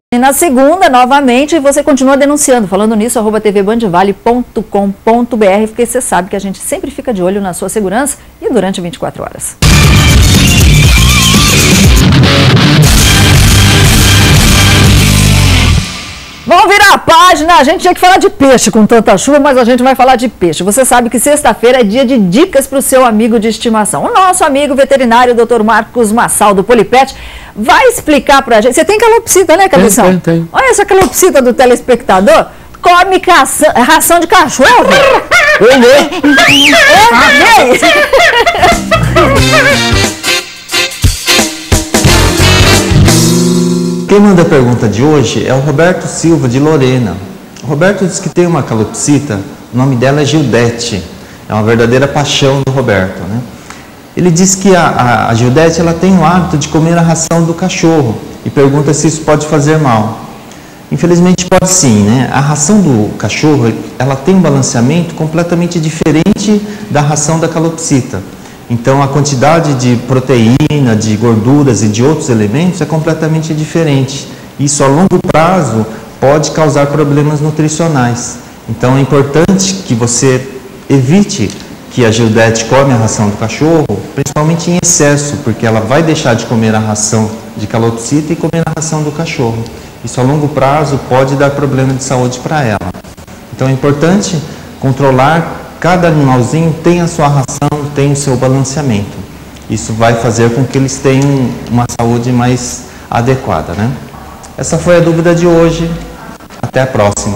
E na segunda, novamente, você continua denunciando. Falando nisso, @tvbandvale.com.br, porque você sabe que a gente sempre fica de olho na sua segurança e durante 24 horas. Vamos virar a página. A gente tinha que falar de peixe com tanta chuva, mas a gente vai falar de peixe. Você sabe que sexta-feira é dia de dicas para o seu amigo de estimação. O nosso amigo veterinário, Dr. Marcos Massal, do Polipet, vai explicar para a gente. Você tem calopsita, né, Cabeção? Tem. Olha essa calopsita do telespectador. Come ração de cachorro. Quem manda a pergunta de hoje é o Roberto Silva, de Lorena. O Roberto diz que tem uma calopsita, o nome dela é Gildete. É uma verdadeira paixão do Roberto, né? Ele diz que a Gildete ela tem o hábito de comer a ração do cachorro e pergunta se isso pode fazer mal. Infelizmente pode sim, né? A ração do cachorro ela tem um balanceamento completamente diferente da ração da calopsita. Então a quantidade de proteína, de gorduras e de outros elementos é completamente diferente. Isso a longo prazo pode causar problemas nutricionais. Então é importante que você evite que a Gildete come a ração do cachorro, principalmente em excesso, porque ela vai deixar de comer a ração de calopsita e comer a ração do cachorro. Isso a longo prazo pode dar problema de saúde para ela. Então é importante controlar. Cada animalzinho tem a sua ração, tem o seu balanceamento. Isso vai fazer com que eles tenham uma saúde mais adequada, né? Essa foi a dúvida de hoje. Até a próxima.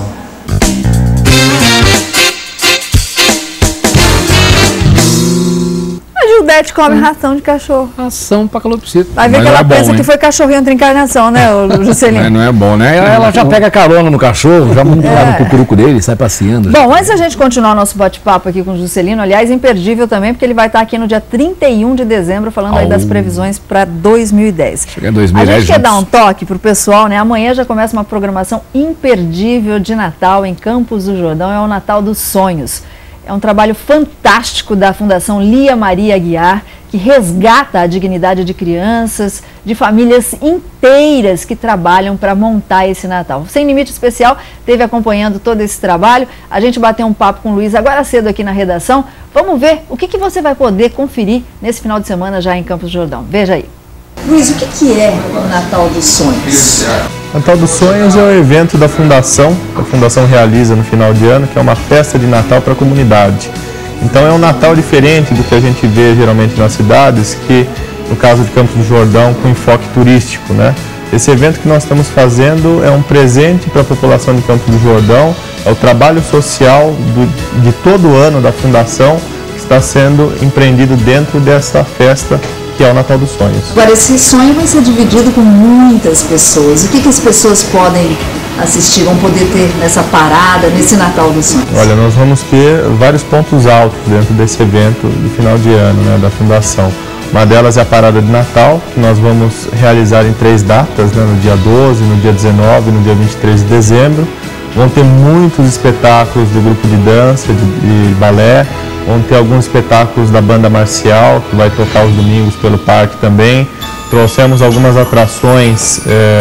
A Gildete come ração de cachorro. Ração para calopsita. Vai ver que ela pensa que foi cachorrinho outra encarnação, né, Juscelino? Não é bom, né? Ela já pega carona no cachorro, já monta lá no cucuruco dele, sai passeando. Bom, antes da gente continuar nosso bate-papo aqui com o Juscelino, aliás, imperdível também, porque ele vai estar aqui no dia 31 de dezembro, falando aí das previsões para 2010. Chega em 2010 a gente quer dar um toque para o pessoal, né? Amanhã já começa uma programação imperdível de Natal em Campos do Jordão, é o Natal dos Sonhos. É um trabalho fantástico da Fundação Lia Maria Aguiar, que resgata a dignidade de crianças, de famílias inteiras que trabalham para montar esse Natal. Sem Limite Especial esteve acompanhando todo esse trabalho. A gente bateu um papo com o Luiz agora cedo aqui na redação. Vamos ver o que você vai poder conferir nesse final de semana já em Campos do Jordão. Veja aí. Luiz, o que é o Natal dos Sonhos? Natal dos Sonhos é o evento da Fundação, que a Fundação realiza no final de ano, que é uma festa de Natal para a comunidade. Então é um Natal diferente do que a gente vê geralmente nas cidades, que no caso de Campos do Jordão, com enfoque turístico, né? Esse evento que nós estamos fazendo é um presente para a população de Campos do Jordão, é o trabalho social de todo o ano da Fundação que está sendo empreendido dentro dessa festa que é o Natal dos Sonhos. Agora, esse sonho vai ser dividido com muitas pessoas. O que as pessoas podem assistir, vão poder ter nessa parada, nesse Natal dos Sonhos? Olha, nós vamos ter vários pontos altos dentro desse evento de final de ano, né, da Fundação. Uma delas é a parada de Natal, que nós vamos realizar em 3 datas, né, no dia 12, no dia 19 e no dia 23 de dezembro. Vão ter muitos espetáculos do grupo de dança, de balé. Vão ter alguns espetáculos da banda marcial, que vai tocar os domingos pelo parque também. Trouxemos algumas atrações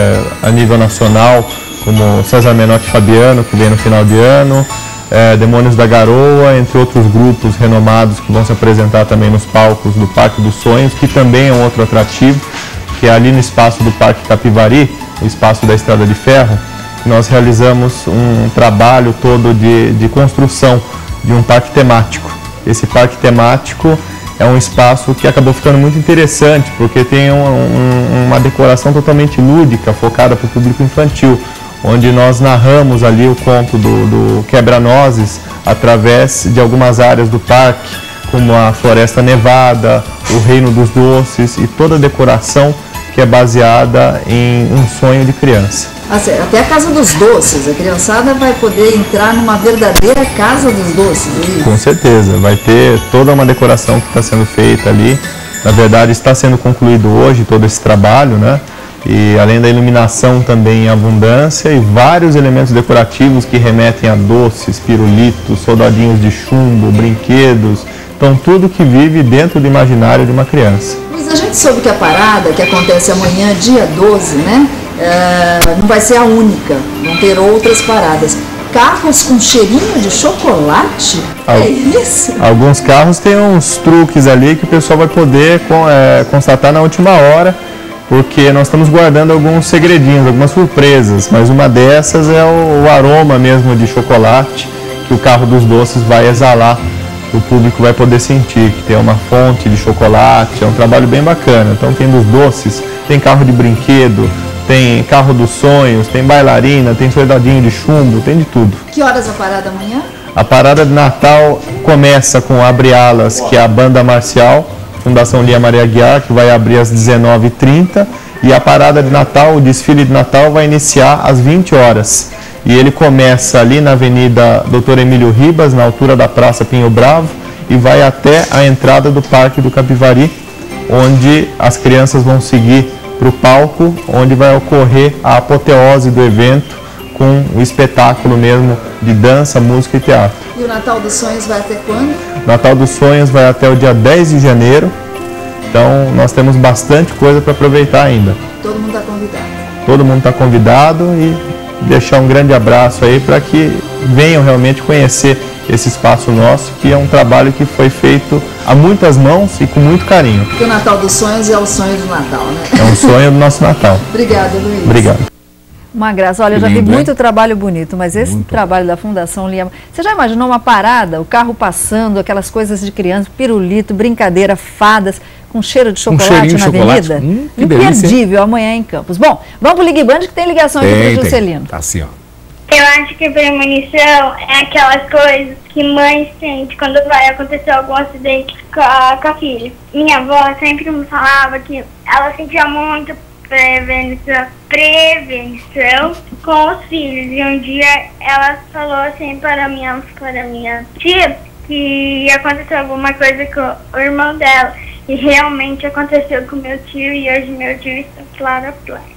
a nível nacional, como César Menotti Fabiano, que vem no final de ano, Demônios da Garoa, entre outros grupos renomados que vão se apresentar também nos palcos do Parque dos Sonhos, que também é um outro atrativo, que é ali no espaço do Parque Capivari, o espaço da Estrada de Ferro. Nós realizamos um trabalho todo de construção de um parque temático. Esse parque temático é um espaço que acabou ficando muito interessante, porque tem uma decoração totalmente lúdica, focada para o público infantil, onde nós narramos ali o conto do Quebra-Nozes através de algumas áreas do parque, como a Floresta Nevada, o Reino dos Doces e toda a decoração que é baseada em um sonho de criança. Até a Casa dos Doces, a criançada vai poder entrar numa verdadeira Casa dos Doces, é? Com certeza, vai ter toda uma decoração que está sendo feita ali. Na verdade, está sendo concluído hoje todo esse trabalho, né? E além da iluminação também em abundância e vários elementos decorativos que remetem a doces, pirulitos, soldadinhos de chumbo, brinquedos. Então tudo que vive dentro do imaginário de uma criança. Mas a gente soube que a parada, que acontece amanhã, dia 12, né? não vai ser a única, vão ter outras paradas. Carros com cheirinho de chocolate? É isso? Alguns carros têm uns truques ali que o pessoal vai poder constatar na última hora, porque nós estamos guardando alguns segredinhos, algumas surpresas, mas uma dessas é o aroma mesmo de chocolate que o carro dos doces vai exalar. O público vai poder sentir que tem uma fonte de chocolate, é um trabalho bem bacana. Então tem dos doces, tem carro de brinquedo, tem carro dos sonhos, tem bailarina, tem soldadinho de chumbo, tem de tudo. Que horas a parada amanhã? A parada de Natal começa com Abre Alas, que é a banda marcial, Fundação Lia Maria Aguiar, que vai abrir às 19h30. E a parada de Natal, o desfile de Natal, vai iniciar às 20 horas. E ele começa ali na Avenida Dr. Emílio Ribas, na altura da Praça Pinho Bravo, e vai até a entrada do Parque do Capivari, onde as crianças vão seguir para o palco, onde vai ocorrer a apoteose do evento, com o espetáculo mesmo de dança, música e teatro. E o Natal dos Sonhos vai até quando? O Natal dos Sonhos vai até o dia 10 de janeiro, então nós temos bastante coisa para aproveitar ainda. Todo mundo está convidado. Todo mundo está convidado e deixar um grande abraço aí para que venham realmente conhecer esse espaço nosso, que é um trabalho que foi feito a muitas mãos e com muito carinho. Porque o Natal dos Sonhos é o sonho do Natal, né? É um sonho do nosso Natal. Obrigada, Luiz. Obrigado. Uma graça. Olha, eu já vi muito trabalho bonito, mas esse trabalho da Fundação Lia... Você já imaginou uma parada, o carro passando, aquelas coisas de criança, pirulito, brincadeira, fadas, com cheiro de chocolate na avenida? Imperdível, amanhã em Campos. Bom, vamos pro Ligue Band, que tem ligação aqui para o Juscelino. Tá assim, ó. Eu acho que premonição é aquelas coisas que mãe sente quando vai acontecer algum acidente com a filha. Minha avó sempre me falava que ela sentia muito prevenção com os filhos. E um dia ela falou assim para minha tia que ia acontecer alguma coisa com o irmão dela. E realmente aconteceu com meu tio, e hoje meu tio está claro.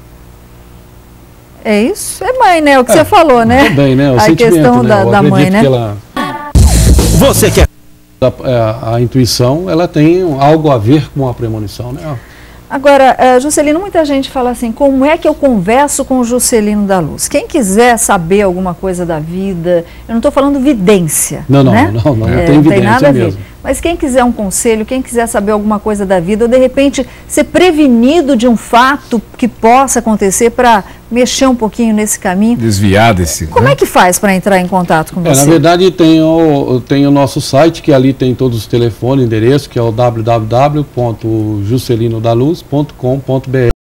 É isso? É mãe, né? O que você falou, né? Também, né? O a questão né? da mãe, né? Você quer... A intuição, ela tem algo a ver com a premonição, né? Agora, Juscelino, muita gente fala assim, como é que eu converso com o Juscelino da Luz? Quem quiser saber alguma coisa da vida, eu não estou falando vidência, não, né? não tem vidência nada a ver. mesmo. Mas quem quiser um conselho, quem quiser saber alguma coisa da vida, ou de repente ser prevenido de um fato que possa acontecer para mexer um pouquinho nesse caminho. Desviar desse... Como é que faz para entrar em contato com você? Na verdade, tem o nosso site, que ali tem todos os telefones, endereço, que é o www.juscelinodaluz.com.br.